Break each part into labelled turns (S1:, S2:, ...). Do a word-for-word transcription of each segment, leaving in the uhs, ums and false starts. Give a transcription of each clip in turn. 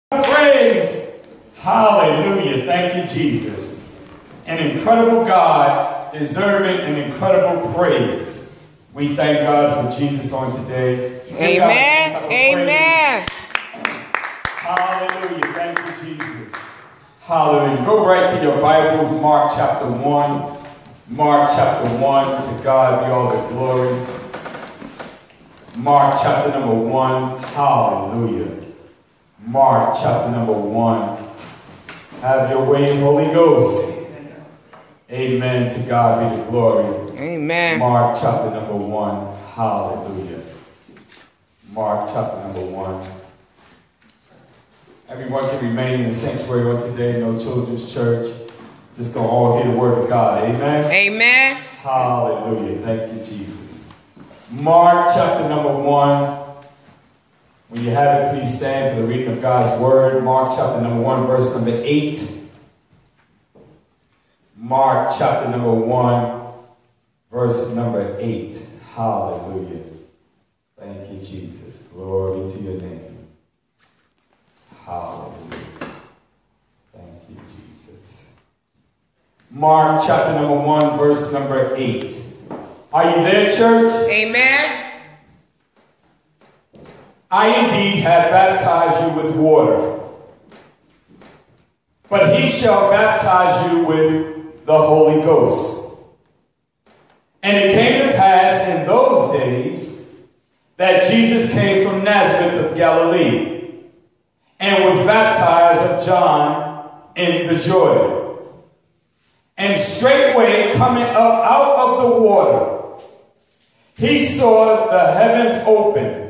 S1: Praise. Hallelujah. Thank you, Jesus. An incredible God deserving an incredible praise. We thank God for Jesus on today.
S2: Amen. Amen.
S1: Hallelujah. Thank you, Jesus. Hallelujah. Go right to your Bibles, Mark chapter one. Mark chapter one. To God be all the glory. Mark chapter number one. Hallelujah. Mark chapter number one. Have your way, Holy Ghost. Amen. To God be the glory.
S2: Amen.
S1: Mark chapter number one. Hallelujah. Mark chapter number one. Everyone can remain in the sanctuary on today. No children's church. Just gonna all hear the word of God. Amen.
S2: Amen.
S1: Hallelujah. Thank you, Jesus. Mark chapter number one. When you have it, please stand for the reading of God's word. Mark chapter number one, verse number eight. Mark chapter number one, verse number eight. Hallelujah. Thank you, Jesus. Glory to your name. Hallelujah. Thank you, Jesus. Mark chapter number one, verse number eight. Are you there, church?
S2: Amen.
S1: I indeed have baptized you with water, but he shall baptize you with the Holy Ghost. And it came to pass in those days that Jesus came from Nazareth of Galilee and was baptized of John in the Jordan. And straightway coming up out of the water, he saw the heavens opened,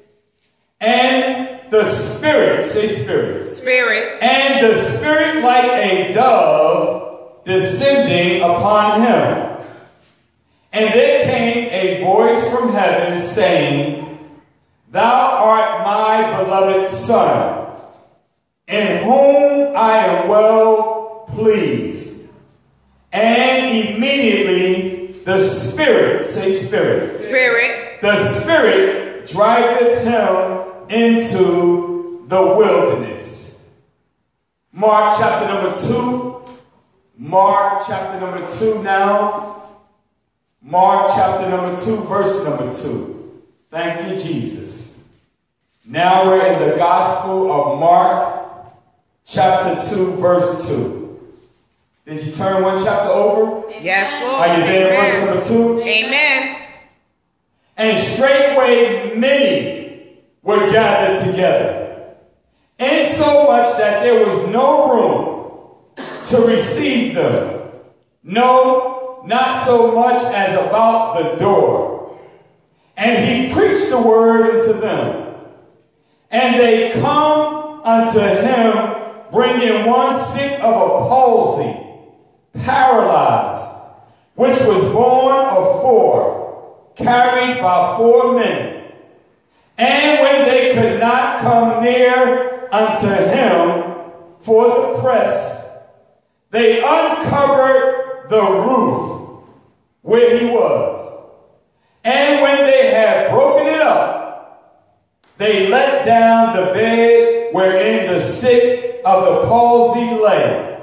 S1: and the Spirit, say Spirit.
S2: Spirit.
S1: And the Spirit like a dove descending upon him. And there came a voice from heaven saying, Thou art my beloved Son, in whom I am well pleased. And immediately the Spirit, say Spirit.
S2: Spirit.
S1: The Spirit driveth him into the wilderness. Mark chapter number two. Mark chapter number two now. Mark chapter number two, verse number two. Thank you, Jesus. Now we're in the Gospel of Mark chapter two, verse two. Did you turn one chapter over?
S2: Yes, Lord.
S1: Are you there,
S2: Amen.
S1: verse number two?
S2: Amen.
S1: And straightway many were gathered together, insomuch that there was no room to receive them, no, not so much as about the door. And he preached the word unto them. And they come unto him, bringing one sick of a palsy, paralyzed, which was born of four, carried by four men. And when they could not come near unto him for the press, they uncovered the roof where he was. And when they had broken it up, they let down the bed wherein the sick of the palsy lay.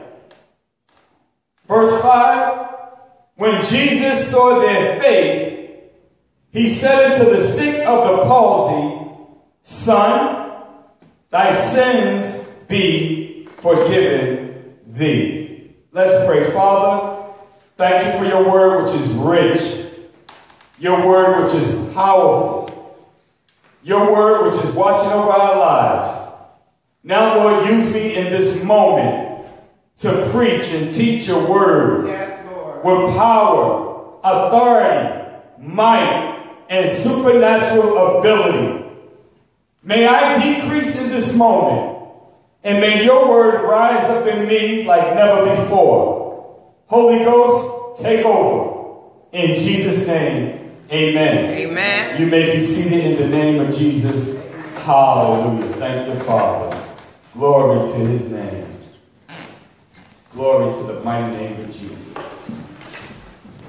S1: Verse five, when Jesus saw their faith, he said unto the sick of the palsy, Son, thy sins be forgiven thee. Let's pray. Father, thank you for your word which is rich, your word which is powerful, your word which is watching over our lives. Now, Lord, use me in this moment to preach and teach your word.
S2: Yes, Lord.
S1: With power, authority, might, and supernatural ability. May I decrease in this moment, and may your word rise up in me like never before. Holy Ghost, take over. In Jesus' name, amen.
S2: Amen.
S1: You may be seated in the name of Jesus. Hallelujah. Thank you, Father. Glory to his name. Glory to the mighty name of Jesus.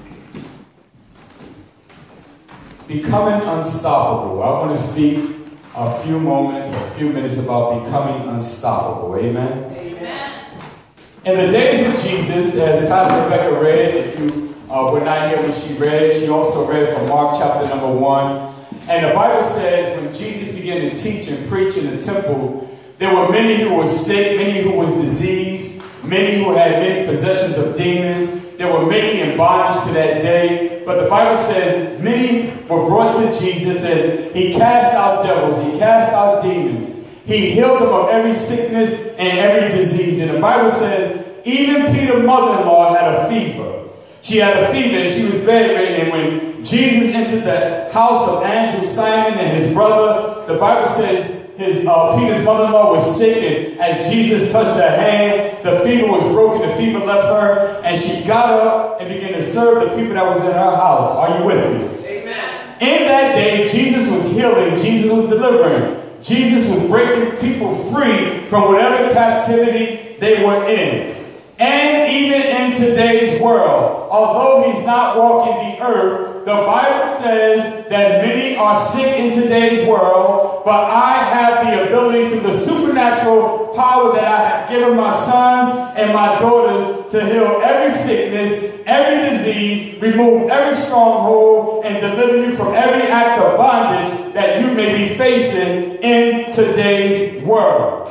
S1: Becoming unstoppable. I want to speak a few moments, a few minutes about becoming unstoppable. Amen?
S2: Amen.
S1: In the days of Jesus, as Pastor Rebecca read, if you uh, were not here when she read, she also read from Mark chapter number one. And the Bible says when Jesus began to teach and preach in the temple, there were many who were sick, many who was diseased, many who had many possessions of demons. There were many in bondage to that day. But the Bible says many were brought to Jesus and he cast out devils. He cast out demons. He healed them of every sickness and every disease. And the Bible says even Peter's mother-in-law had a fever. She had a fever and she was bedridden. And when Jesus entered the house of Andrew, Simon, and his brother, the Bible says his uh, Peter's mother-in-law was sick, and as Jesus touched her hand, the fever was broken, the fever left her, and she got up and began to serve the people that was in her house. Are you with me?
S2: Amen.
S1: In that day, Jesus was healing, Jesus was delivering, Jesus was breaking people free from whatever captivity they were in. And even in today's world, although he's not walking the earth, the Bible says that many are sick in today's world, but I have the ability through the supernatural power that I have given my sons and my daughters to heal every sickness, every disease, remove every stronghold, and deliver you from every act of bondage that you may be facing in today's world.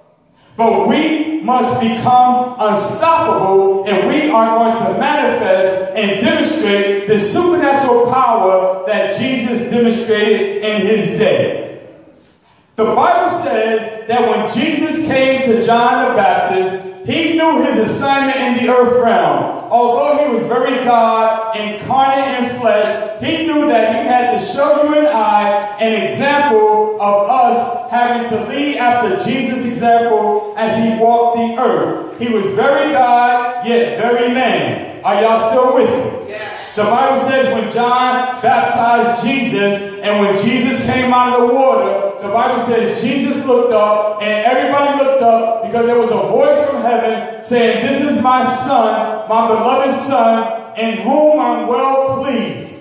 S1: But we must become unstoppable, and we are going to manifest and demonstrate the supernatural power that Jesus demonstrated in his day. The Bible says that when Jesus came to John the Baptist, he knew his assignment in the earth realm. Although he was very God, incarnate in flesh, he knew that he had to show you and I an example of us having to lead after Jesus' example as he walked the earth. He was very God, yet very man. Are y'all still with me?
S2: Yes.
S1: The Bible says when John baptized Jesus and when Jesus came out of the water, the Bible says Jesus looked up and everybody looked up because there was a voice from heaven saying, "This is my son, my beloved son, in whom I'm well pleased."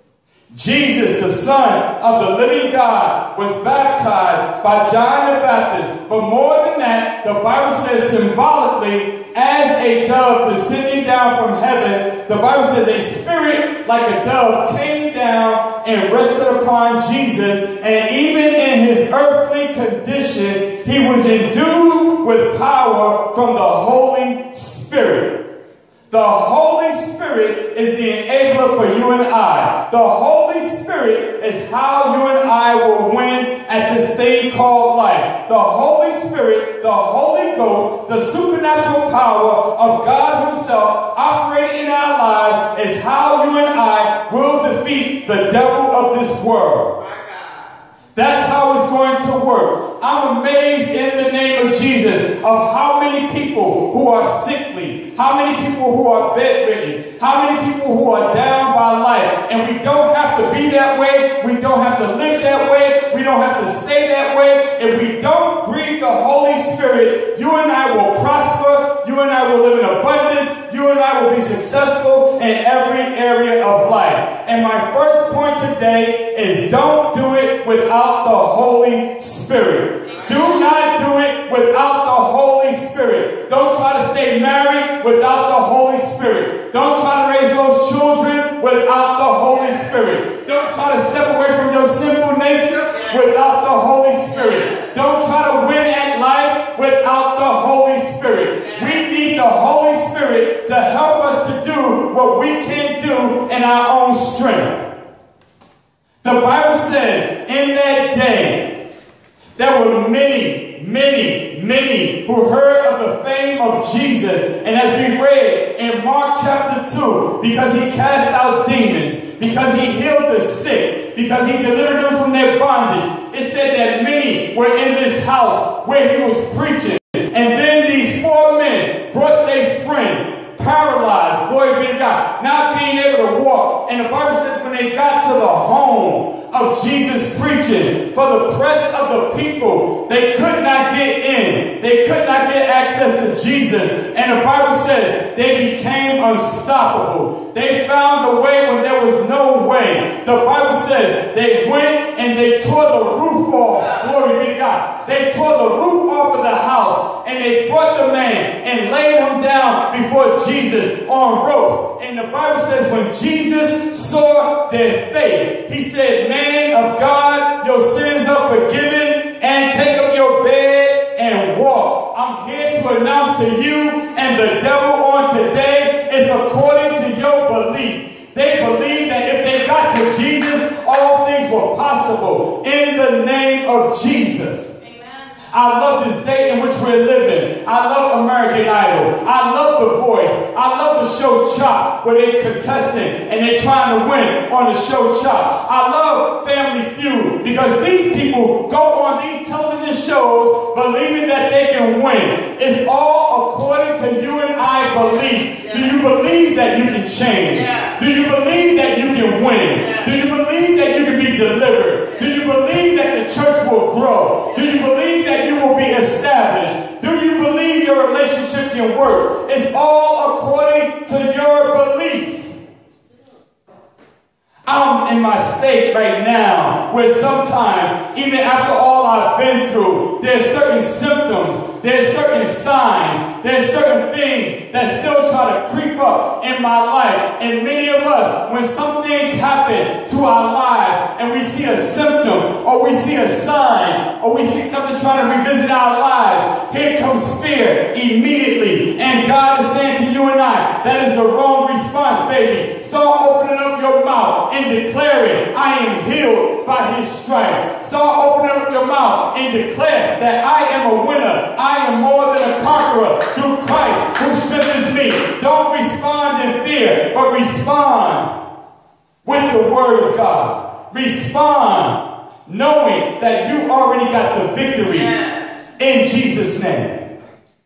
S1: Jesus, the Son of the living God, was baptized by John the Baptist. But more than that, the Bible says symbolically, as a dove descending down from heaven, the Bible says a spirit like a dove came down and rested upon Jesus. And even in his earthly condition, he was endued with power from the Holy Spirit. The Holy Spirit is the enabler for you and I. The Holy Spirit is how you and I will win at this thing called life. The Holy Spirit, the Holy Ghost, the supernatural power of God himself operating in our lives is how you and I will defeat the devil of this world. That's how it's going to work. I'm amazed in the name of Jesus of how many people who are sickly, how many people who are bedridden, how many people who are down by life. And we don't have to be that way. We don't have to live that way. We don't have to stay that way. If we don't grieve the Holy Spirit, you and I will prosper. You and I will live in abundance. You and I will be successful in every area of life. And my first point today is don't do it without the Holy Spirit. Do not do it without the Holy Spirit. Don't try to stay married without the Holy Spirit. Don't try to raise those children without the Holy Spirit. Don't try to step away from your sinful nature without the Holy Spirit. Don't try to win at life without the Holy Spirit. We need the Holy Spirit to help us to do what we can't do in our own strength. The Bible says in that day, there were many, many, many who heard of the fame of Jesus. And as we read in Mark chapter two, because he cast out demons, because he healed the sick, because he delivered them from their bondage, it said that many were in this house where he was preaching. And then these four men brought their friend, paralyzed, glory be to God, not being able to walk. And the Bible says when they got to the home of Jesus preaching, for the press of the people, they could not get in. They could not get access to Jesus. And the Bible says they became unstoppable. They found a way when there was no way. The Bible says they went and they tore the roof off. Glory be to God. They tore the roof off of the house and they brought the man and laid him down before Jesus on ropes. And the Bible says when Jesus saw their faith, he said, "Man of God, your sins are forgiven, and take up your bed and walk." I'm here to announce to you and the devil on today is according to your belief. They believe that if they got to Jesus, all things were possible in the name of Jesus. I love this day in which we're living. I love American Idol. I love The Voice. I love the show Chop, where they're contesting and they're trying to win on the show Chop. I love Family Feud because these people go on these television shows believing that they can win. It's all according to you and I belief. Do you believe that you can change? Do you believe that you can win? Do you believe that you can be delivered? Do you believe that the church will grow? Do you believe that you will be established? Do you believe your relationship can work? It's all according to your belief. I'm in my state right now where sometimes, even after all I've been through, there's certain symptoms, there's certain signs, there's certain things that still try to creep up in my life. And many of us, when some things happen to our lives and we see a symptom or we see a sign or we see something trying to revisit our lives, here comes fear immediately. And God is saying to you and I, that is the wrong response, baby. Start opening up your mouth and declaring, I am healed by his stripes. Start opening up your mouth and declare that I am a winner. I am more than a conqueror through Christ who strengthens me. Don't respond in fear, but respond with the word of God. Respond knowing that you already got the victory in Jesus' name.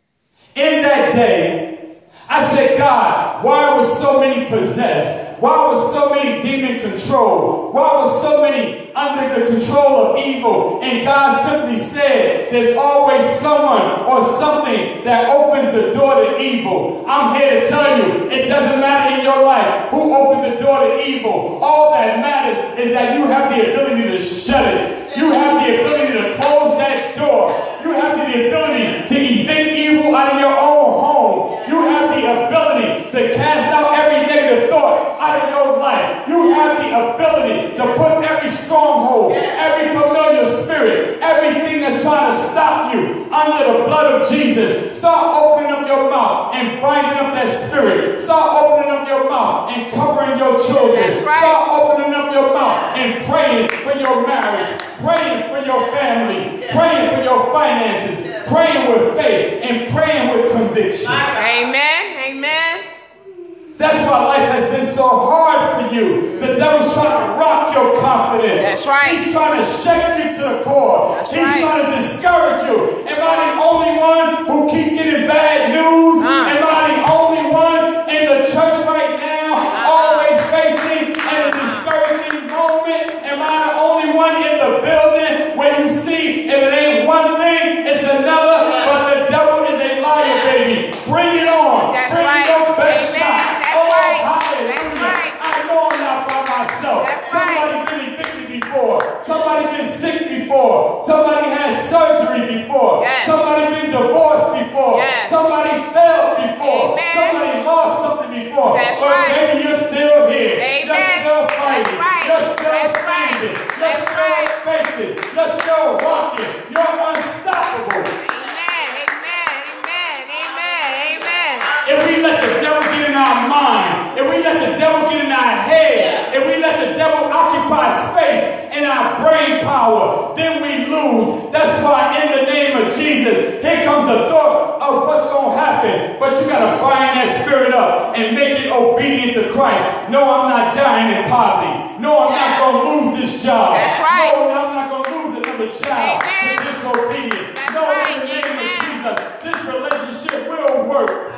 S1: In that day, I said, God, why were so many possessed? Why was so many demon controlled? Why was so many under the control of evil? And God simply said, there's always someone or something that opens the door to evil. I'm here to tell you, it doesn't matter in your life who opened the door to evil. All that matters is that you have the ability to shut it. You have the ability to close that door. You have the ability to evict evil out of your own home. You have the ability to cast out every negative thought out of your life. You have the ability to put every stronghold, every familiar spirit, everything that's trying to stop you under the blood of Jesus. Start opening up your mouth and binding up that spirit. Start opening up your mouth and covering your children.
S2: That's right.
S1: Start opening up your mouth and praying for your marriage, praying for your family, praying for your finances, praying with faith and praying with conviction.
S2: Amen. Amen.
S1: That's why life has been so hard for you. The devil's trying to rock your confidence.
S2: That's right.
S1: He's trying to shake you to the core.
S2: That's
S1: He's
S2: right.
S1: trying to discourage you. Am I the only one who keep getting bad news?
S2: Uh.
S1: Am I the only one in the church right now
S2: Uh-uh.
S1: always facing a discouraging moment? Am I the only one in the building where you see if it ain't one thing, it's another? But the devil is a liar, baby. Bring it on.
S2: That's
S1: Bring
S2: right.
S1: your best
S2: Amen.
S1: shot.
S2: That's
S1: Oh,
S2: right.
S1: hallelujah.
S2: That's right.
S1: I know I'm not by myself.
S2: That's
S1: Somebody
S2: right.
S1: been evicted before. Somebody been sick before. Somebody had surgery before.
S2: Yes.
S1: Somebody been divorced before.
S2: Yes.
S1: Somebody failed before.
S2: Amen.
S1: Somebody lost something before.
S2: That's
S1: but
S2: right.
S1: maybe you're still here.
S2: Amen.
S1: You're still fighting.
S2: That's right.
S1: You're still
S2: That's right.
S1: standing. You're
S2: That's
S1: still
S2: right.
S1: faithful. You're still walking. You're unstoppable.
S2: Amen. Amen. Amen. Amen. Amen.
S1: If we let the devil get in our mind, if we let the devil get in our head, if we let the devil occupy space in our brain power, then we lose. That's why in the name of Jesus, here comes the thought of what's going to happen. But you got to bind that spirit up and make it obedient to Christ. No, I'm not dying in poverty. No, I'm not going to lose this job.
S2: That's right.
S1: No, I'm not going to lose another child to
S2: Amen.
S1: disobedience.
S2: That's
S1: no,
S2: right.
S1: in the name
S2: Amen.
S1: of Jesus, this relationship will work.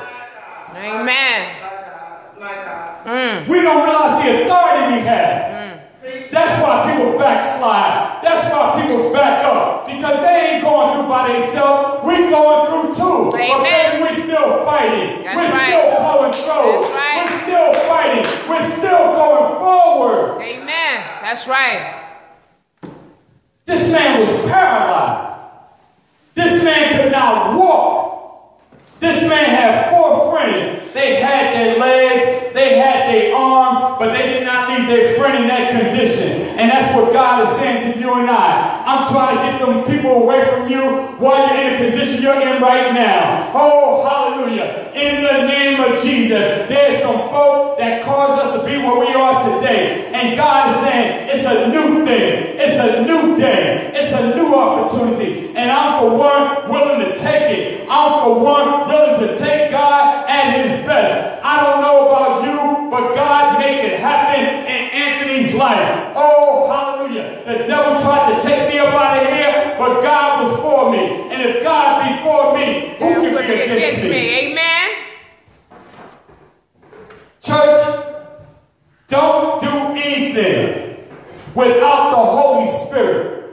S2: Amen. Mm.
S1: We don't realize the authority we have.
S2: Mm.
S1: That's why people backslide. That's why people back up. Because they ain't going through by themselves. We going through too. too. But
S2: Amen.
S1: baby, we're still fighting.
S2: That's
S1: we're
S2: right.
S1: still blowing throws.
S2: That's right.
S1: We're still fighting. We're still going forward.
S2: Amen. That's right.
S1: This man was paralyzed. This man could not walk. This man had four friends. They had their legs, they had their arms, but they did not leave their friend in that condition. And that's what God is saying to you and I. I'm trying to get them people away from you while you're in the condition you're in right now. Oh, hallelujah. In the name of Jesus, there's some folk that caused us to be where we are today. And God is saying, it's a new thing. It's a new day. It's a new opportunity. And I'm for one willing to take it. I'm for one willing to take God at his best. I don't know about you, but God make it happen in Anthony's life. Oh, hallelujah. The devil tried to take me up out of here, but God was for me. And if God be for me, who can be against me?
S2: me? Amen.
S1: Church, don't do anything without the Holy Spirit.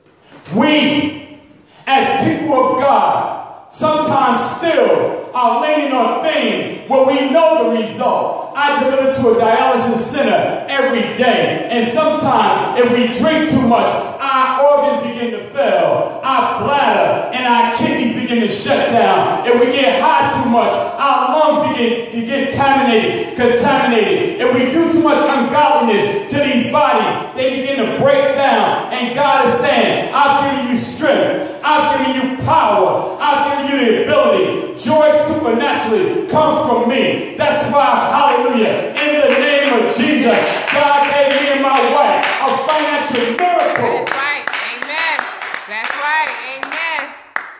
S1: We, as people of God, sometimes still are leaning on things where we know the result. I deliver to a dialysis center every day, and sometimes if we drink too much, our organs begin to fail, our bladder and our kidneys begin to shut down. If we get high too much, our lungs begin to get contaminated, contaminated. If we do too much ungodliness to these bodies, they begin to break down. And God is saying, I've given you strength, I've given you power, I've given you the ability. Joy supernaturally comes from me. That's why, hallelujah, in the name of Jesus, God gave me and my wife a financial miracle.
S2: That's right. Amen. That's right. Amen.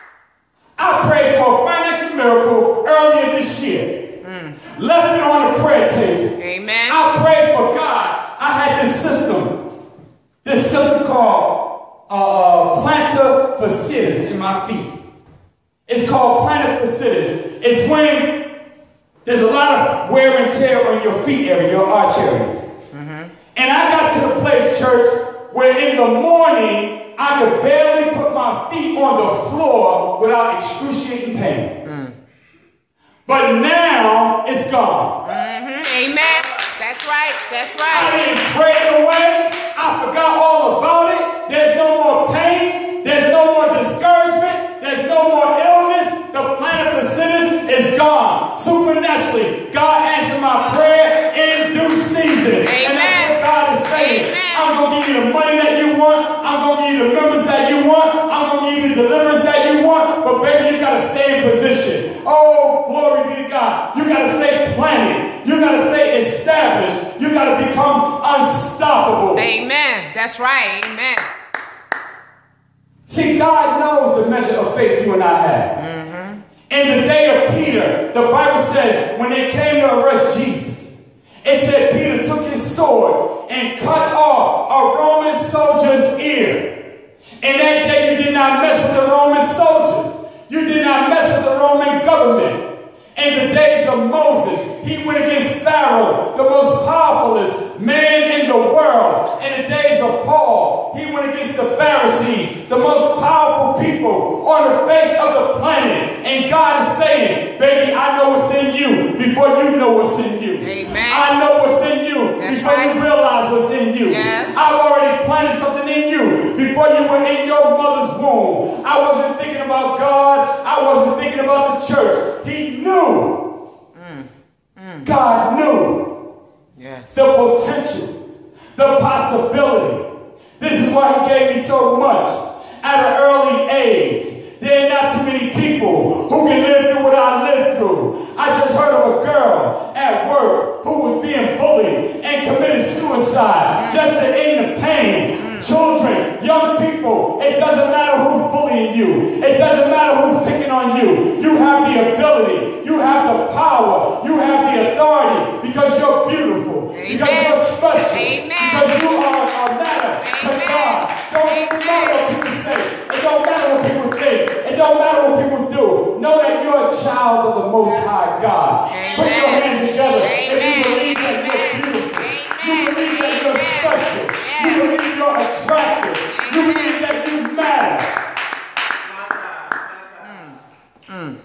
S1: I prayed for a financial miracle earlier this year. Mm. Left it on the prayer table.
S2: Amen.
S1: I prayed for God. I had this system, this system called uh, plantar fasciitis in my feet. It's called plantar fasciitis. It's when there's a lot of wear and tear on your feet area, your arch area. Mm-hmm. And I got to the place, church, where in the morning, I could barely put my feet on the floor without excruciating pain. Mm. But now, it's gone.
S2: Mm-hmm. Amen. That's right. That's right.
S1: I didn't pray it away. I forgot all about it. There's no more pain. There's no more discouragement. There's no more illness. The plantar fasciitis is gone. Supernaturally, God answered my prayer in due season.
S2: Amen.
S1: And that's what God is saying.
S2: Amen.
S1: I'm going to give you the money that you want. I'm going to give you the members that you want. I'm going to give you the deliverance that you want. But baby, you got to stay in position. Oh, glory be to God. You got to stay planted. You got to stay established. You got to become unstoppable.
S2: Amen. That's right. Amen.
S1: See, God knows the measure of faith you and I have. Mm-hmm. In the day of Peter, the Bible says when they came to arrest Jesus, it said Peter took his sword and cut off a Roman soldier's ear. And that day you did not mess with the Roman soldiers. You did not mess with the Roman government. In the days of Moses, he went against Pharaoh, the most powerfulest man in the world. In the days of Paul, he went against the Pharisees, the most powerful people on the face of the planet. And God is saying, baby, I know what's in you before you know what's in you.
S2: Amen.
S1: I know what's in you
S2: That's
S1: before
S2: right.
S1: you realize what's in you.
S2: Yes.
S1: I've already planted something in you before you were in your mother's womb. I wasn't thinking about God. I wasn't thinking about the church. He knew. Mm. Mm. God knew. Yes. The potential, the possibility. This is why he gave me so much at an early age. There are not too many people who can live through what I lived through. I just heard of a girl at work who was being bullied and committed suicide just to end the pain. Children, young people, it doesn't matter who's bullying you. It doesn't matter who's picking on you. You have the ability. You have the power. You have the authority because you're beautiful.
S2: Amen.
S1: Because you're special.
S2: Amen.
S1: Because you are a matter to
S2: Amen.
S1: God. Don't matter what people say. It don't matter what people think. It don't matter what people do. Know that you're a child of the Most High God.
S2: Amen.
S1: Put your hands together
S2: Amen.
S1: if you believe that you're beautiful. You believe that you're special. You believe you're attractive. You believe that you matter.
S2: Mm. Mm.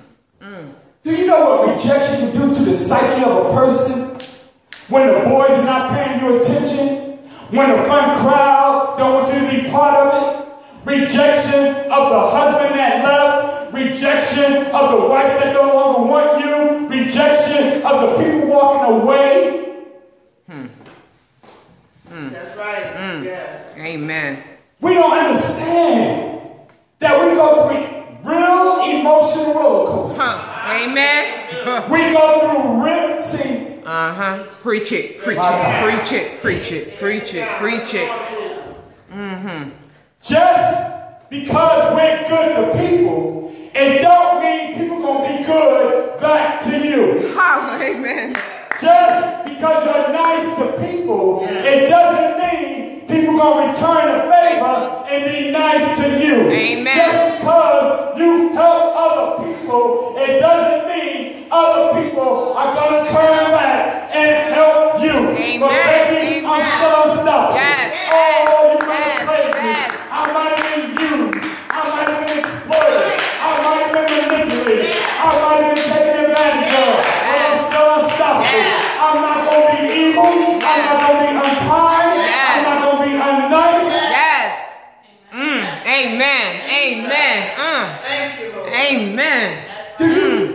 S2: Mm.
S1: Do you know what rejection can do to the psyche of a person? When the boys are not paying you attention, when the fun crowd don't want you to be part of it, rejection of the husband that left, rejection of the wife that no longer want you, rejection of the people walking away.
S2: Hmm. Mm.
S3: That's right.
S2: Mm.
S3: Yes.
S2: Amen.
S1: We don't understand that we go through real emotional roller coasters.
S2: Huh. Amen.
S1: We go through real, see,
S2: Uh-huh. Preach it, preach
S1: My
S2: it,
S1: God.
S2: preach it, preach it, preach it, preach it. Mm-hmm.
S1: just because we're good to people, it don't mean people gonna be good back to you.
S2: Oh, amen.
S1: Just because you're nice to people, it doesn't mean people gonna return the favor and be nice to you.
S2: Amen.
S1: Just because you help other people, it doesn't mean other people are gonna turn back and help you.
S2: Amen.
S1: But baby,
S2: Amen.
S1: I'm still unstoppable.
S2: Yes.
S1: Oh, you might
S2: Yes.
S1: have played me.
S2: Yes.
S1: I might have been used. I might have been exploited. I might have been manipulated. I might have been taken advantage of. But I'm still unstoppable.
S2: Yes.
S1: I'm not going to be evil. I'm not going to be unkind.
S2: Yes.
S1: I'm not going to be unnice.
S2: Yes. Mm. Amen. Amen. Uh.
S3: Thank you, Lord.
S2: Amen.
S1: Do you?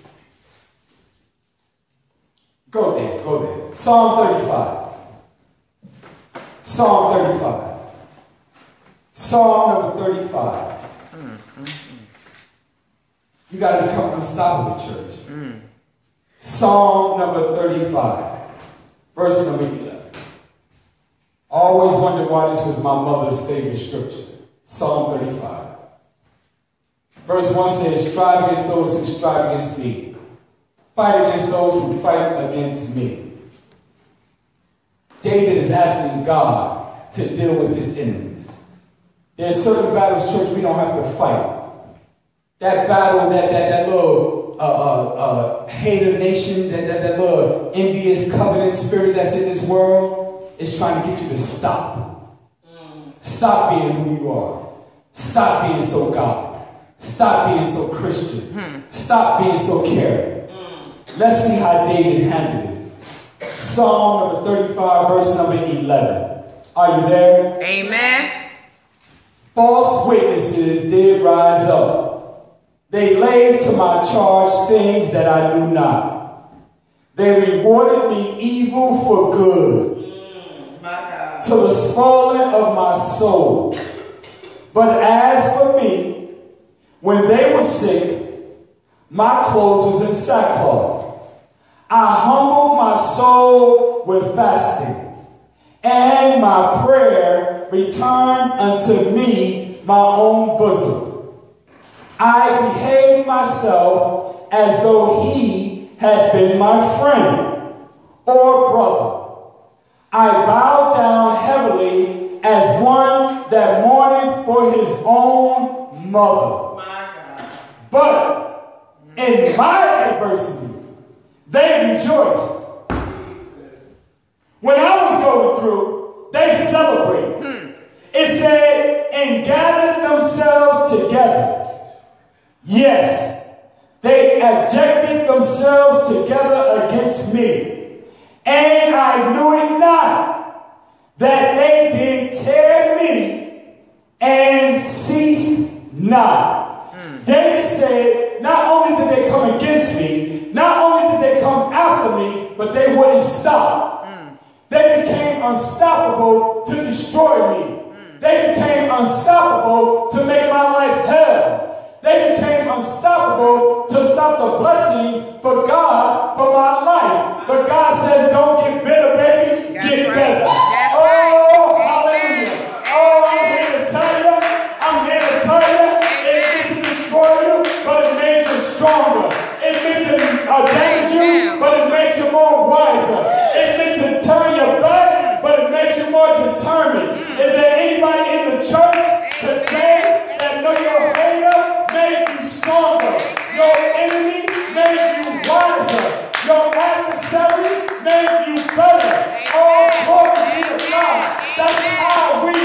S1: Go there. Go there. Psalm thirty-five. Psalm thirty-five. Psalm number thirty-five. You got to become unstoppable, church.
S2: Mm.
S1: Psalm number thirty-five, verse number eleven. I always wondered why this was my mother's favorite scripture. Psalm thirty-five. Verse one says, strive against those who strive against me. Fight against those who fight against me. David is asking God to deal with his enemies. There are certain battles, church, we don't have to fight. That battle, that that, that little uh, uh, uh, hater nation, that, that, that little envious covenant spirit that's in this world is trying to get you to stop. Stop being who you are. Stop being so godly. Stop being so Christian. Stop being so caring. Let's see how David handled it. Psalm number thirty-five, verse number eleven. Are you there?
S2: Amen.
S1: False witnesses did rise up. They laid to my charge things that I knew not. They rewarded me evil for good,
S3: Mm, my God.
S1: to the spoiling of my soul. But as for me, when they were sick, my clothes was in sackcloth. I humbled my soul with fasting, and my prayer returned unto me my own bosom. I behaved myself as though he had been my friend or brother. I bowed down heavily as one that mourneth for his own mother.
S3: My God.
S1: But in my adversity, they rejoiced. When I was going through, they celebrated.
S2: Hmm.
S1: It said, and gathered themselves together. Yes, they abjected themselves together against me. And I knew it not, that they did tear me and ceased not. Mm. David said, not only did they come against me, not only did they come after me, but they wouldn't stop. Mm. They became unstoppable to destroy me. Mm. They became unstoppable to make my life hell. They became unstoppable to stop the blessings for God for my life. But God says, don't get bitter, baby.
S2: That's
S1: get
S2: right.
S1: better.
S2: That's
S1: oh,
S2: right.
S1: hallelujah.
S2: Amen.
S1: Oh, I'm here to tell you. I'm here to tell you. It meant to destroy you, but it made you stronger. It meant to uh, damage you, but it made you more wiser. It meant to turn your back, but it made you more determined. Is there anybody in the church today that know your hater made you stronger? Your enemy made you wiser. Your adversary made you better. Oh, glory be to God. That's how we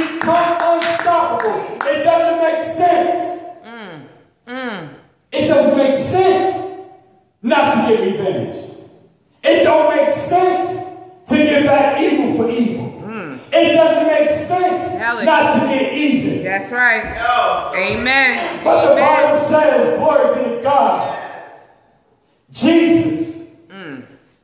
S1: become unstoppable. It doesn't make sense.
S2: Mm. Mm.
S1: It does doesn't make sense not to get revenge. It don't make sense to give back evil for evil. Mm. It doesn't make sense not to get even.
S2: That's right.
S3: No.
S2: Amen.
S1: But
S2: Amen.
S1: the Bible says, glory be to God, Jesus, mm.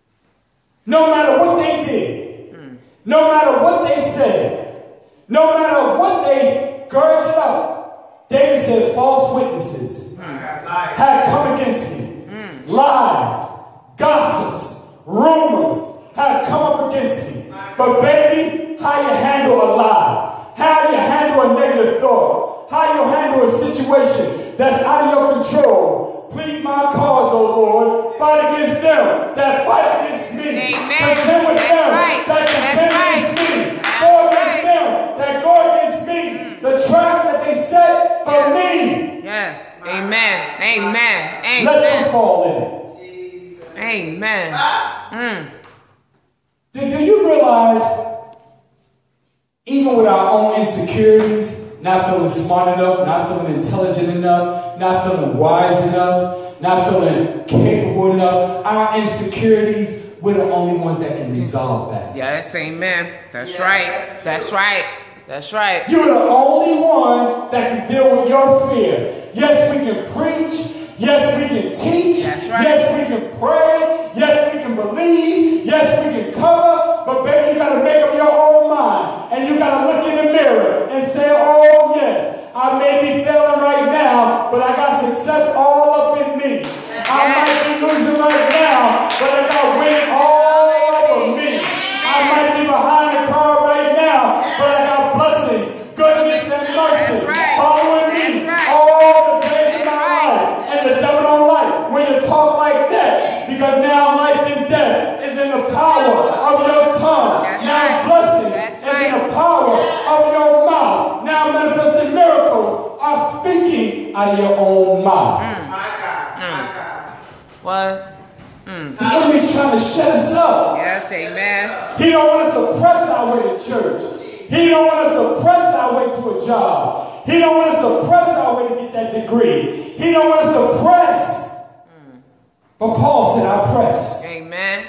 S1: no matter what they did, mm. no matter what they said, no matter what they gurged up, David said false witnesses mm. had come against me. Mm. Lies, gossips, rumors had come up against me. But baby, how you handle a lie, how you handle a negative thought, how you handle a situation that's out of your control. Plead my cause, O Lord. Fight against them that fight against me.
S2: Amen.
S1: Contend with
S2: That's
S1: them
S2: right.
S1: that contend
S2: That's
S1: against
S2: right.
S1: me.
S2: That's
S1: Go against
S2: right.
S1: them that go against me. Mm. The trap that they set for
S2: yes.
S1: me.
S2: Yes. Amen. Amen. Amen.
S1: Let them fall in.
S3: Jesus.
S2: Amen. Mm.
S1: Do, do you realize, even with our own insecurities, not feeling smart enough, not feeling intelligent enough, not feeling wise enough, not feeling capable enough, our insecurities, we're the only ones that can resolve that.
S2: Yes, amen. That's yeah. right. That's right. That's right.
S1: You're the only one that can deal with your fear. Yes, we can preach. Yes, we can teach.
S2: That's right.
S1: Yes, we can pray. Yes, we can believe. Yes, we can cover. But baby, you got to make up your own mind. And you got to look in the mirror and say, oh yes, I may be failing right now, but I got success all up in me. I might be losing right now, but I got winning all over me. I might be behind the car right now, but I got blessings, goodness, and mercy following me all the days of my life. And the devil don't like when you talk like that, because now life and death is in the power of your tongue. Now blessings is in the power of your mouth. Now manifested miracles are speaking out of your own mouth.
S2: Mm.
S3: My God. My God.
S2: What? Mm.
S1: The enemy's trying to shut us up.
S2: Yes, amen.
S1: He don't want us to press our way to church. He don't want us to press our way to a job. He don't want us to press our way to get that degree. He don't want us to press. Mm. But Paul said, I press.
S2: Amen.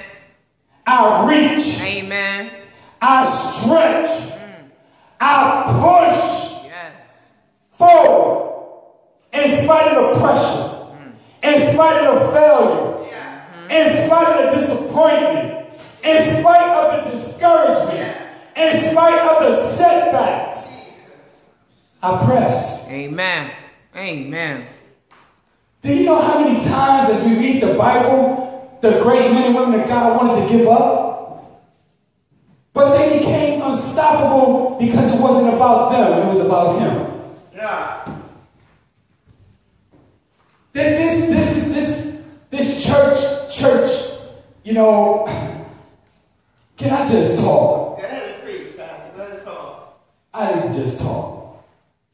S1: I reach.
S2: Amen.
S1: I stretch. Mm. I push.
S2: Yes.
S1: Forward. In spite of the pressure. Mm. In spite of the failure. Yeah. Mm-hmm. In spite of the disappointment. In spite of the discouragement. Yeah. In spite of the setbacks, I press.
S2: Amen. Amen.
S1: Do you know how many times as we read the Bible, the great men and women of God wanted to give up? But they became unstoppable because it wasn't about them, it was about Him.
S3: Yeah.
S1: This, this, this, this church, church, you know, can I just talk? I need to just talk.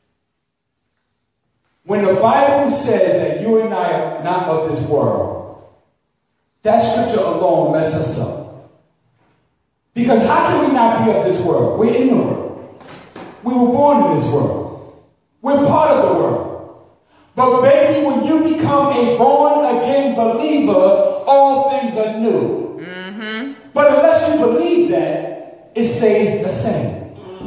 S1: When the Bible says that you and I are not of this world, that scripture alone messes us up. Because how can we not be of this world? We're in the world. We were born in this world. We're part of the world. But baby, when you become a born-again believer, all things are new. Mm-hmm. But unless you believe that, it stays the same.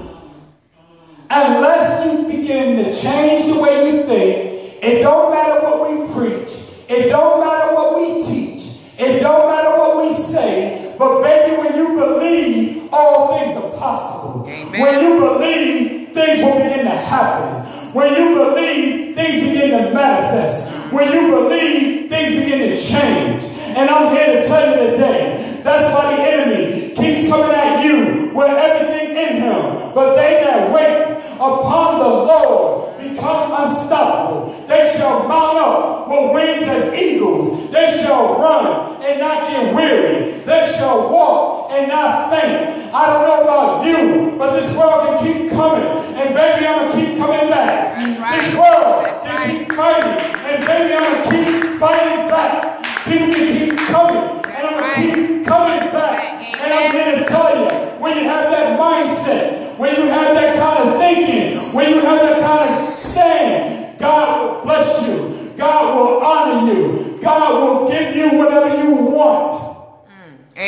S1: Unless you begin to change the way you think, it don't matter what we preach, it don't matter what we teach, it don't matter what we say, but baby, when you believe, all things are possible. Amen. When you believe, things will begin to happen. When you believe, things begin to manifest. When you believe, things begin to change. And I'm here to tell you today, that's why the enemy keeps coming at you with everything in him. But they that wait upon the Lord become unstoppable. They shall mount up with wings as eagles. They shall run and not get weary. They shall walk and not faint. I don't know about you, but this world can keep coming. And baby, I'm going to keep coming back. Right. This world That's can right. keep fighting. And baby, I'm going to keep fighting back. People can keep coming. And I'm going right. to keep coming back. Right. And I'm here to tell you, when you have that mindset, when you have that kind of thinking, when you have that kind of stand, God will bless you. God will honor you.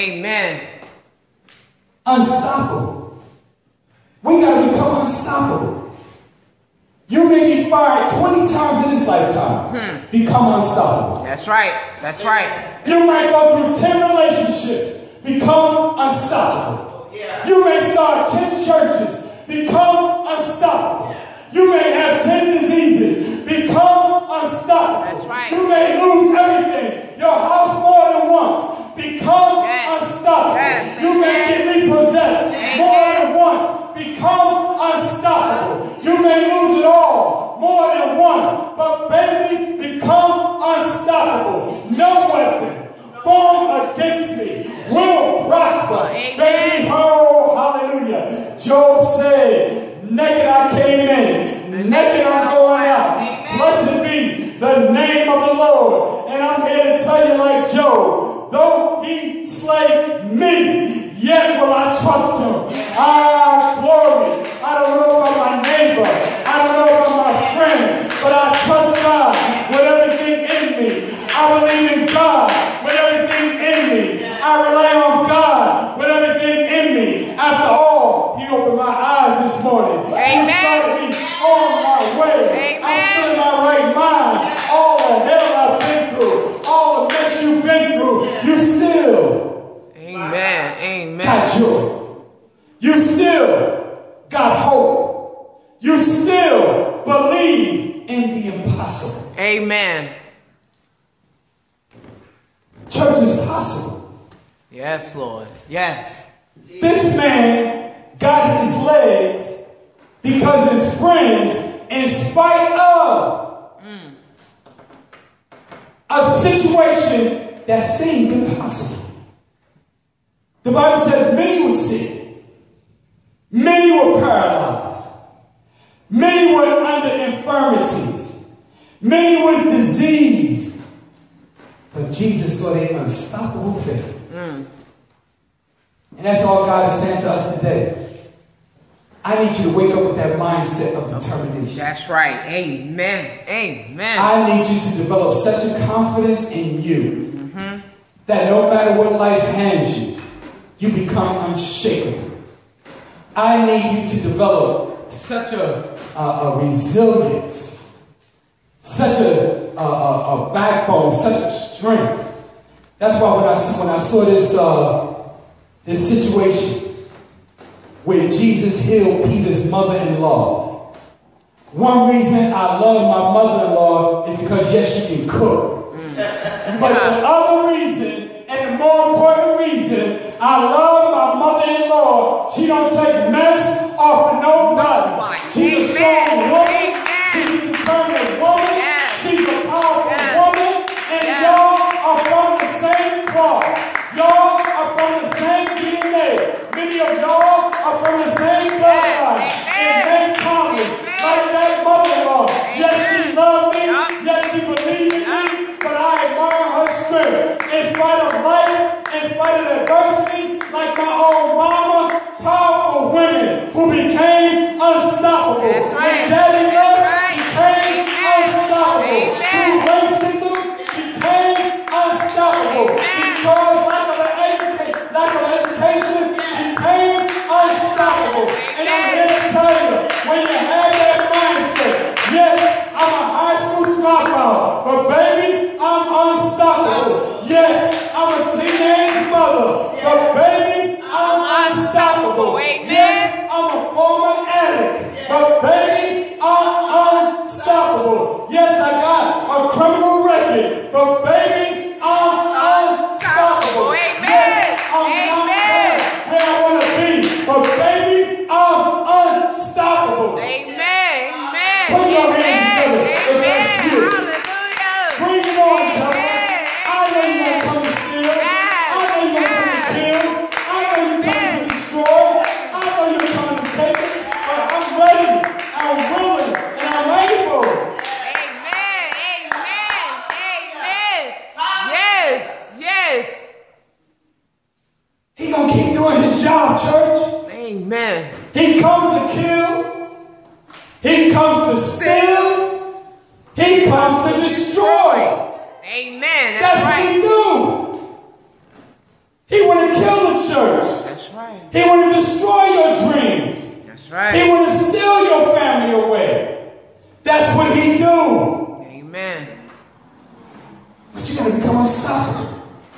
S2: Amen.
S1: Unstoppable. We got to become unstoppable. You may be fired twenty times in this lifetime. Hmm. Become unstoppable.
S2: That's right. That's right.
S1: You might go through ten relationships. Become unstoppable.
S3: Yeah.
S1: You may start ten churches. Become unstoppable. You may have ten diseases. Become unstoppable.
S2: That's right.
S1: You may lose everything. Your house more than once. Become
S2: Yes.
S1: unstoppable.
S2: Yes.
S1: You may get repossessed
S2: Amen.
S1: more than once. Become unstoppable. You may lose it all more than once. But baby, become unstoppable. No weapon formed against me will prosper.
S2: Amen.
S1: Baby, oh, hallelujah. Job said, naked I came in, naked I'm going out.
S2: Amen.
S1: Blessed be the name of the Lord. And I'm here to tell you like Job, though he slay me, yet will I trust him. Ah, glory. I don't know about my neighbor. I don't know about my friend, but I trust God with everything in me. I believe in God with everything in me. I rely on God with everything in me. After all, he opened my eyes this morning.
S2: Amen.
S1: He started me on my way.
S2: Amen.
S1: I'm still in my right mind. All the hell I've been through, all the mess you've been through, you still
S2: Amen. Amen.
S1: got joy. You still got hope. You still believe in the impossible.
S2: Amen.
S1: Church is possible.
S2: Yes, Lord. Yes.
S1: This man got his legs because his friends, in spite of
S2: Mm.
S1: a situation that seemed impossible. The Bible says many were sick. Many were paralyzed. Many were under infirmities. Many were diseased. But Jesus saw their unstoppable faith.
S2: Mm.
S1: And that's all God is saying to us today. I need you to wake up with that mindset of determination.
S2: That's right. Amen. Amen.
S1: I need you to develop such a confidence in you
S2: Mm-hmm.
S1: that no matter what life hands you, you become unshakable. I need you to develop such a, a, a resilience, such a, a, a, a backbone, such a strength. That's why when I, when I saw this, uh, this situation where Jesus healed Peter's mother-in-law, one reason I love my mother-in-law is because, yes, she can cook. Mm. But the other reason, and the more important reason, I love my mother-in-law. She don't take mess off of nobody. She's a strong woman. She's a determined woman. She's a powerful woman. And y'all are from the same cloth. Y'all are from the same D N A. Many of y'all are from the same bloodline. And Nate Thomas, like that mother-in-law. Yes, she loved me. Yes, she believed in me. But I admire her strength. In spite of life, in spite of adversity, like my own mama, powerful women who became unstoppable.
S2: That's right.
S1: When Daddy left,
S2: Right.
S1: became
S2: Amen.
S1: unstoppable.
S2: Amen.
S1: Through racism, became unstoppable.
S2: Amen.
S1: Because lack of, an educa- lack of education, became unstoppable. And I'm here to tell you, when you have that mindset, yes, I'm a high school dropout, but baby, I'm unstoppable. Yes, I'm a teenage mother, but baby, I'm unstoppable.
S2: Amen.
S1: Yes, I'm a former addict, but baby, I'm unstoppable. Yes, I got a criminal record, but baby, I'm unstoppable.
S2: Amen.
S1: Yes, I'm not
S2: Amen.
S1: where I want to be, but baby, I'm unstoppable.
S2: Amen. Amen.
S1: Put your hands together if
S2: Amen.
S1: that's you.
S2: Hallelujah.
S1: Bring it on, devil.
S2: Amen.
S1: I know you won't come to steal. I know you won't come to kill. I know you're coming to destroy. I know you're coming to take it. But I'm ready. I'm willing. And I'm able.
S2: Amen. Amen. Amen. Yes. Yes.
S1: He gonna keep doing his job, church.
S2: Amen.
S1: He comes to kill. He comes to steal. He comes to destroy.
S2: Amen. That's,
S1: That's
S2: right.
S1: what he do. He want to church.
S2: That's right.
S1: He want to destroy your dreams.
S2: That's right.
S1: He want to steal your family away. That's what he do.
S2: Amen.
S1: But you got to become unstoppable.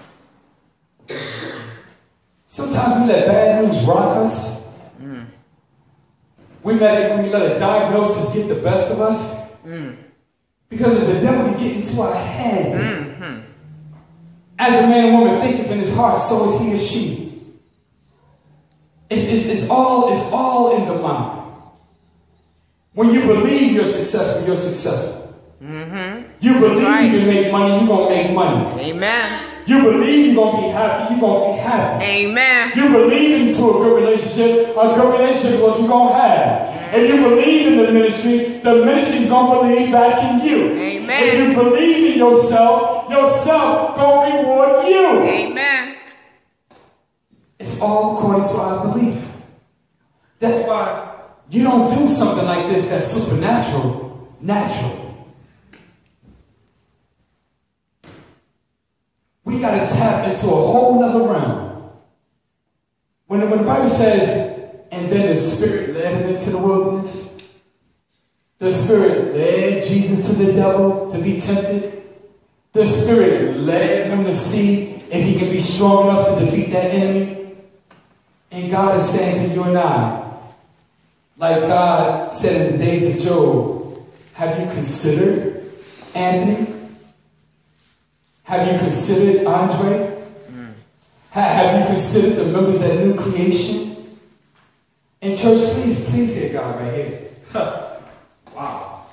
S1: Sometimes we let bad news rock us.
S2: Mm.
S1: We let, we let a diagnosis get the best of us.
S2: Mm.
S1: Because if the devil can get into our head,
S2: Mm-hmm.
S1: as a man and woman thinketh in his heart, so is he or she. It's, it's, it's, all, it's all in the mind. When you believe you're successful, you're successful.
S2: Mm-hmm.
S1: You believe
S2: Right.
S1: you can make money, you're going to make money.
S2: Amen.
S1: You believe you're going to be happy, you're going to be happy.
S2: Amen.
S1: You believe into a good relationship, a good relationship is what you're going to have. If you believe in the ministry, the ministry is going to believe back in you.
S2: Amen.
S1: If you believe in yourself, yourself going to reward you.
S2: Amen.
S1: It's all according to our belief. That's why you don't do something like this that's supernatural, natural. We got to tap into a whole nother realm. When the, when the Bible says, and then the Spirit led him into the wilderness, the Spirit led Jesus to the devil to be tempted. The Spirit led him to see if he can be strong enough to defeat that enemy. And God is saying to you and I, like God said in the days of Job, have you considered Anthony? Have you considered Andre? Mm. Ha have you considered the members of New Creation? And church, please, please get God right here. Wow.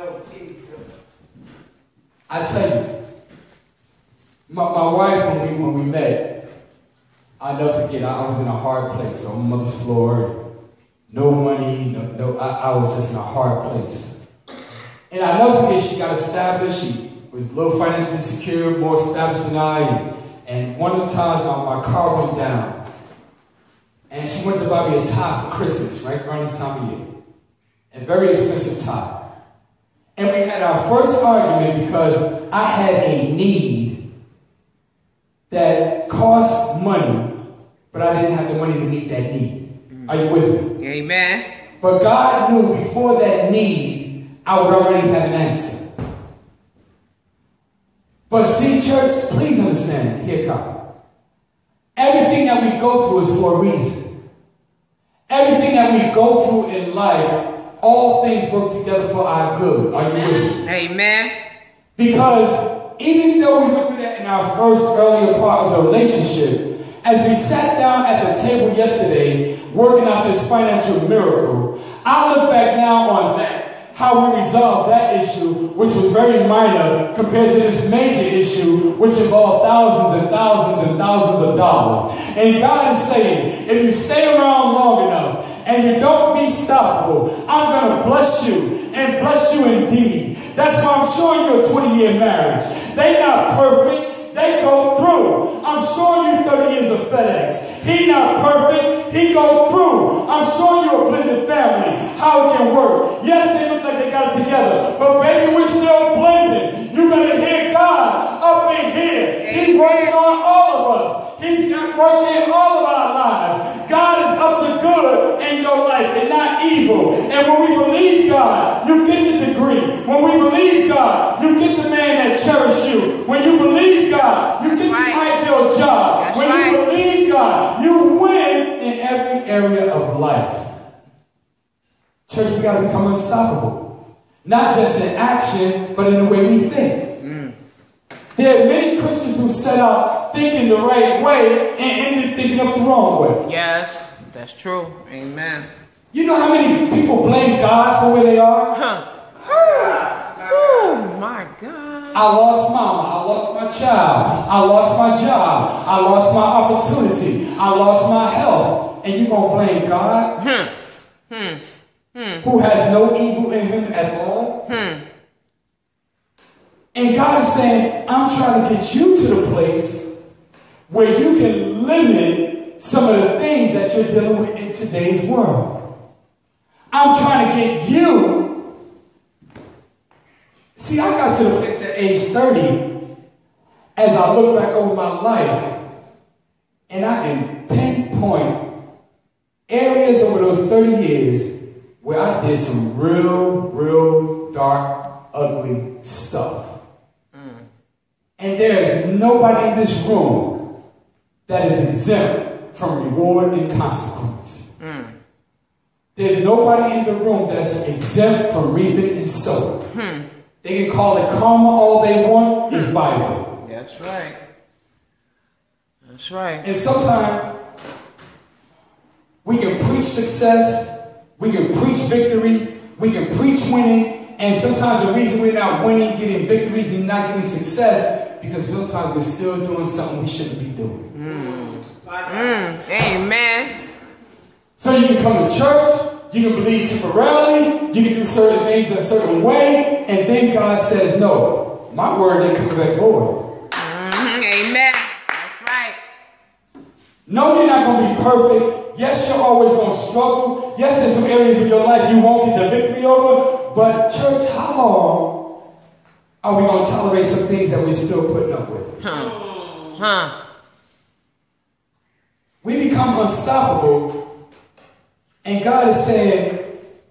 S1: I tell you, my, my wife, when we, when we met, I'll never forget, I, I was in a hard place on my mother's floor. No money, no, no I, I was just in a hard place. And I'll never forget, she got established. She was a little financially secure, more established than I. And, and one of the times my, my car went down. And she went to buy me a tie for Christmas, right around this time of year. A very expensive tie. And we had our first argument because I had a need that cost money, but I didn't have the money to meet that need. Are you with me?
S2: Amen.
S1: But God knew before that need, I would already have an answer. But see, church, please understand it. Hear God. Everything that we go through is for a reason. Everything that we go through in life, all things work together for our good. Are you with me?
S2: Amen.
S1: Because even though we went through that in our first earlier part of the relationship, as we sat down at the table yesterday, working out this financial miracle, I look back now on that, how we resolved that issue, which was very minor compared to this major issue, which involved thousands and thousands and thousands of dollars. And God is saying, if you stay around long enough and you don't be stoppable, I'm going to bless you and bless you indeed. That's why I'm showing you a twenty-year marriage. They're not perfect. They go through. I'm showing you thirty years of FedEx. He not perfect. He go through. I'm showing you a blended family, how it can work. Yes, they look like they got it together, but baby, we're still blended. You better hear God up in here. He's working on all of us. He's working in all of our lives. God is up to good in your life and not evil. And when we believe God, you get the degree. When we believe God, you get the man that cherishes you. When you believe God, you get right. the ideal job.
S2: That's
S1: when
S2: right.
S1: you believe God, you win in every area of life. Church, we got to become unstoppable. Not just in action, but in the way we think. Mm. There are many Christians who set out thinking the right way and ended thinking up the wrong way.
S2: Yes, that's true. Amen.
S1: You know how many people blame God for where they are?
S2: Huh. Oh, my God.
S1: I lost mama. I lost my child. I lost my job. I lost my opportunity. I lost my health. And you're going to blame God?
S2: Hmm. Hmm. Hmm.
S1: Who has no evil in him at all?
S2: Hmm.
S1: And God is saying, I'm trying to get you to the place where you can limit some of the things that you're dealing with in today's world. I'm trying to get you. See, I got to the place at age thirty, as I look back over my life, And I can pinpoint areas over those thirty years where I did some real, real dark, ugly stuff. Mm. And there's nobody in this room that is exempt from reward and consequence. Mm. There's nobody in the room that's exempt from reaping and sowing. Hmm. They can call it karma all they want. It's Bible.
S2: That's right. That's right.
S1: And sometimes we can preach success, we can preach victory, we can preach winning, and sometimes the reason we're not winning, getting victories, and not getting success, because sometimes we're still doing something we shouldn't be doing.
S2: Mm. Mm. Amen.
S1: So you can come to church, you can believe temporarily, you can do certain things in a certain way, and then God says, no, my word ain't coming back void.
S2: Mm-hmm. Amen. That's right.
S1: No, you're not going to be perfect. Yes, you're always going to struggle. Yes, there's some areas of your life you won't get the victory over. But church, how long are we going to tolerate some things that we're still putting up with?
S2: Huh. Huh.
S1: We become unstoppable. And God is saying,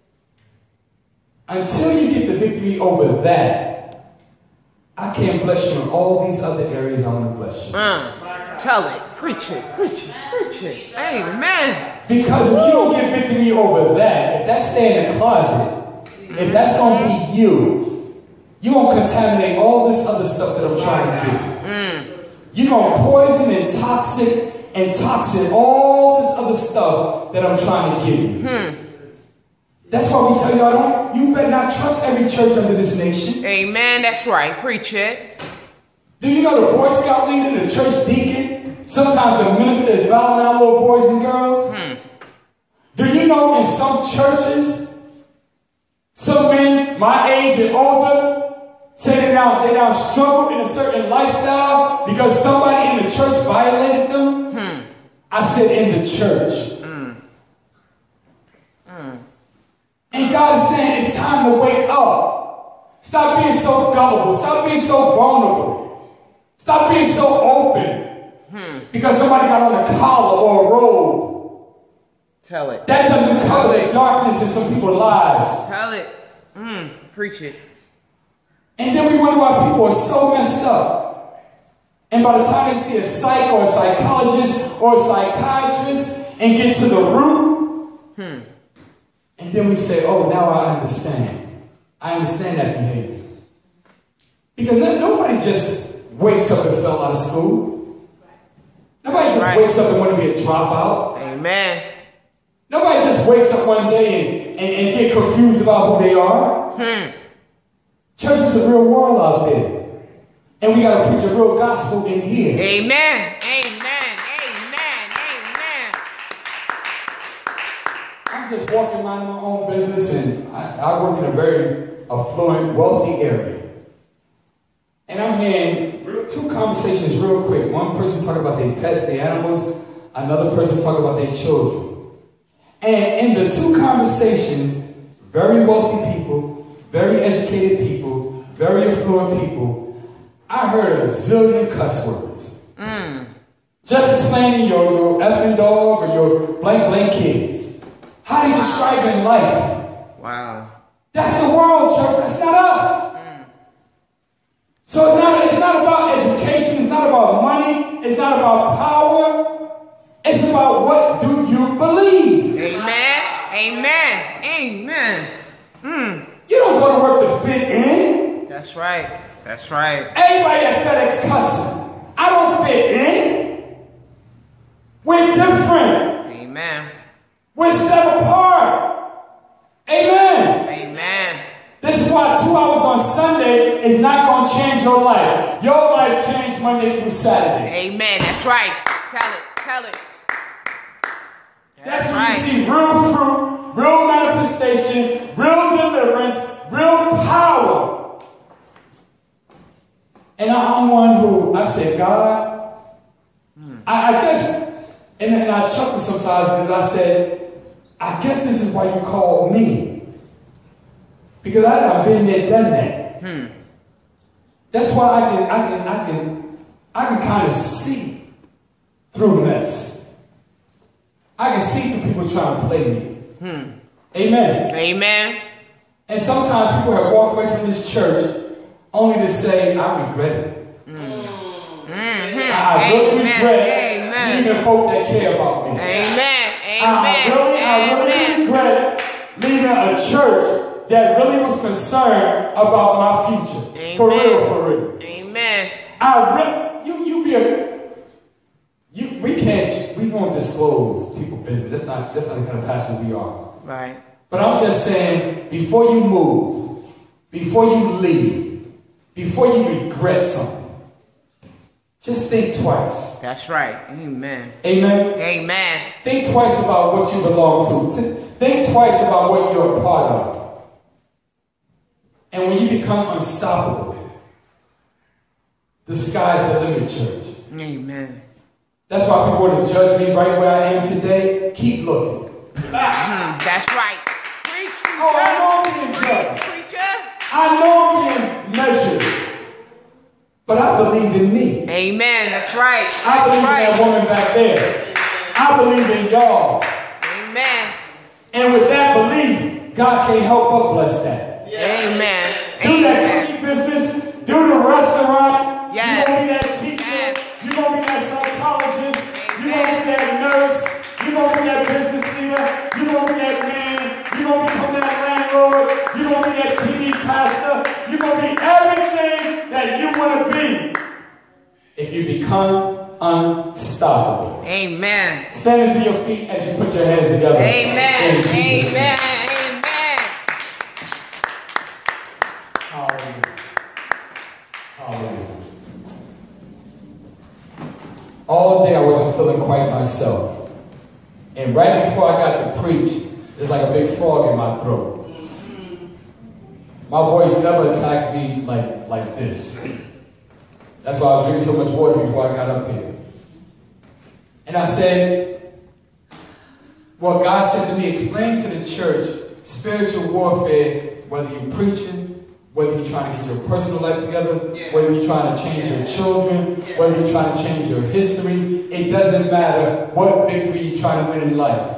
S1: until you get the victory over that, I can't bless you in all these other areas I want to bless you.
S2: Mm. Tell it. Preach it. Preach it. Preach it. Amen.
S1: Because if you don't get victory over that, if that stay in the closet, if that's going to be you, you're going to contaminate all this other stuff that I'm trying to do. Mm. You're going to poison and toxic and toxic all this other stuff that I'm trying to give you. Hmm. That's why we tell y'all, don't, you better not trust every church under this nation.
S2: Amen. That's right. Preach it.
S1: Do you know the Boy Scout leader, the church deacon, sometimes the minister is vowing out little boys and girls? Hmm. Do you know in some churches, some men my age and older say they now they now struggle in a certain lifestyle because somebody in the church violated them? Hmm. I said in the church. Mm. Mm. And God is saying it's time to wake up. Stop being so gullible. Stop being so vulnerable. Stop being so open. Hmm. Because somebody got on a collar or a robe.
S2: Tell it.
S1: That doesn't cover the darkness in some people's lives.
S2: Tell it. Mm. Preach it.
S1: And then we wonder why people are so messed up. And by the time they see a psych or a psychologist or a psychiatrist and get to the root, hmm. and then we say, oh, now I understand. I understand that behavior. Because no, nobody just wakes up and fell out of school. Nobody just right. wakes up and want to be a dropout.
S2: Amen.
S1: Nobody just wakes up one day and, and, and get confused about who they are. Hmm. Church is a real world out there. And we got to preach a real gospel in here.
S2: Amen. Amen. Amen. Amen.
S1: I'm just walking minding my own business, and I, I work in a very affluent, wealthy area. And I'm hearing two conversations real quick. One person talking about their pets, their animals. Another person talking about their children. And in the two conversations, very wealthy people, very educated people, very affluent people, I heard a zillion cuss words. Mm. Just explaining your, your effing dog or your blank blank kids. How they describing life.
S2: Wow.
S1: That's the world, church. That's not us. Mm. So it's not, it's not about education. It's not about money. It's not about power. It's about what do you believe.
S2: Amen. Amen. Amen. Mm.
S1: You don't go to work to fit in.
S2: That's right. That's right.
S1: Everybody at FedEx cussing. I don't fit in. We're different.
S2: Amen.
S1: We're set apart. Amen.
S2: Amen.
S1: This is why two hours on Sunday is not going to change your life. Your life changed Monday through Saturday.
S2: Amen. That's right. Tell it. Tell it.
S1: That's, That's when right. you see real fruit, real manifestation, real deliverance, real power. And I'm one who, I said, God, hmm. I, I guess, and, and I chuckle sometimes because I said, I guess this is why you called me. Because I've been there, done that. Hmm. That's why I can, I can, I can, I can kind of see through the mess. I can see through people trying to play me.
S2: Hmm.
S1: Amen.
S2: Amen.
S1: And sometimes people have walked away from this church only to say, I regret it.
S2: Mm. Mm-hmm.
S1: I, I really
S2: Amen.
S1: regret
S2: Amen.
S1: leaving folk that care about me.
S2: Amen. Amen.
S1: I really, I really
S2: Amen.
S1: regret leaving a church that really was concerned about my future.
S2: Amen.
S1: For real, for real.
S2: Amen.
S1: I really, you, you be a, you, we can't, we won't disclose people business. That's not, that's not the kind of pastor we are.
S2: Right.
S1: But I'm just saying, before you move, before you leave, before you regret something, just think twice.
S2: That's right. Amen.
S1: Amen.
S2: Amen.
S1: Think twice about what you belong to. Think twice about what you're a part of. And when you become unstoppable, the sky's the limit, church.
S2: Amen.
S1: That's why people want to judge me right where I am today. Keep looking.
S2: Mm, that's right. Preach, preacher.
S1: Oh, I know I'm being judged.
S2: Preach, preacher.
S1: I know I'm being measured. But I believe in me.
S2: Amen. That's right.
S1: I believe
S2: That's right.
S1: in that woman back there. I believe in y'all.
S2: Amen.
S1: And with that belief, God can't help but bless that.
S2: Amen.
S1: Do that cookie business. Do the restaurant.
S2: Yes.
S1: You're going to be that teacher.
S2: Yes.
S1: You're going to be that psychologist.
S2: Amen.
S1: You're going to be that nurse. You're going to be that business leader. You're going to be that man. You're going to become that landlord. You're going to be that T V pastor. You're going to be everything that you want to be if you become unstoppable.
S2: Amen.
S1: Stand to your feet as you put your hands together.
S2: Amen.
S1: In Jesus' name.
S2: Amen. Amen.
S1: Hallelujah. Hallelujah. All day I wasn't feeling quite myself. And right before I got to preach, there's like a big frog in my throat. My voice never attacks me like, like this. That's why I was drinking so much water before I got up here. And I said, well, God said to me, explain to the church spiritual warfare, whether you're preaching, whether you're trying to get your personal life together, yeah. whether you're trying to change yeah. your children, yeah. whether you're trying to change your history. It doesn't matter what victory you're trying to win in life.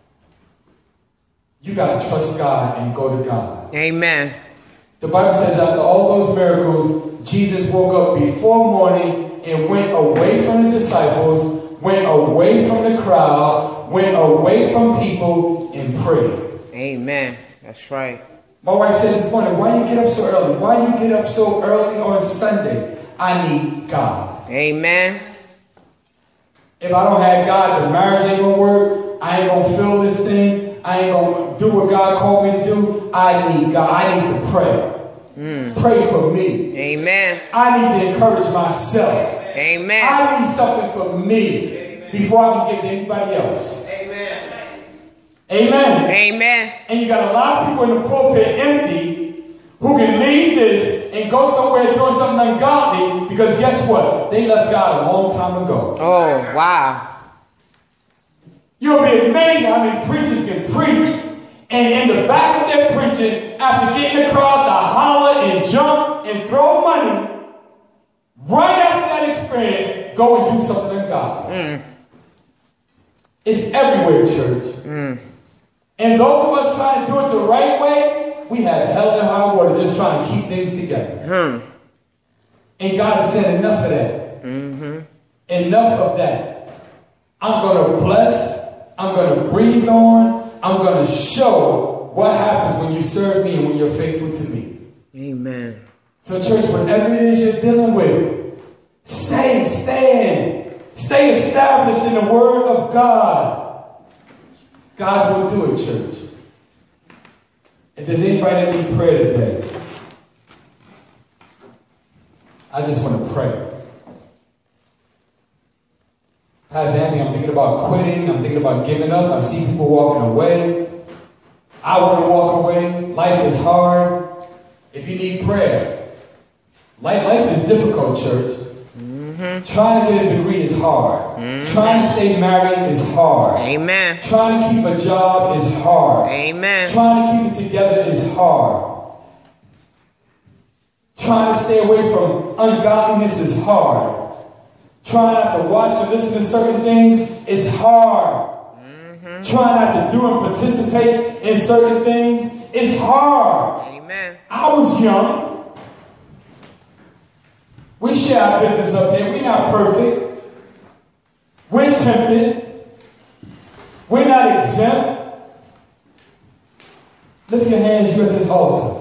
S1: You got to trust God and go to God.
S2: Amen.
S1: The Bible says after all those miracles, Jesus woke up before morning and went away from the disciples, went away from the crowd, went away from people and prayed.
S2: Amen. That's right.
S1: My wife said this morning, why you get up so early? Why you get up so early on Sunday? I need God.
S2: Amen.
S1: If I don't have God, the marriage ain't going to work. I ain't going to feel this thing. I ain't going to do what God called me to do. I need God. I need to pray. Mm. Pray for me.
S2: Amen.
S1: I need to encourage myself.
S2: Amen.
S1: I need something for me Amen. Before I can give to anybody else.
S3: Amen.
S1: Amen.
S2: Amen.
S1: And you got a lot of people in the pulpit empty who can leave this and go somewhere doing something ungodly because guess what? They left God a long time ago.
S2: Oh, wow.
S1: You'll be amazed how many preachers can preach, and in the back of their preaching, after getting the crowd to holler and jump and throw money, right after that experience, go and do something ungodly. Mm. It's everywhere, church. Mm. And those of us trying to do it the right way, we have hell and high water just trying to keep things together. Mm. And God has said enough of that. Mm-hmm. Enough of that. I'm going to bless. I'm going to breathe on. I'm going to show what happens when you serve me and when you're faithful to me.
S2: Amen.
S1: So church, whatever it is you're dealing with, stay, stand. Stay established in the word of God. God will do it, church. If there's anybody that needs prayer today, I just want to pray. Pastor Anthony, I'm thinking about quitting. I'm thinking about giving up. I see people walking away. I want to walk away. Life is hard. If you need prayer, life, life is difficult, church. Mm-hmm. Trying to get a degree is hard. Mm-hmm. Trying to stay married is hard.
S2: Amen.
S1: Trying to keep a job is hard.
S2: Amen.
S1: Trying to keep it together is hard. Trying to stay away from ungodliness is hard. Try not to watch or listen to certain things. It's hard. Mm-hmm. Try not to do and participate in certain things. It's hard.
S2: Amen.
S1: I was young. We share our business up here. We're not perfect. We're tempted. We're not exempt. Lift your hands, you at this altar.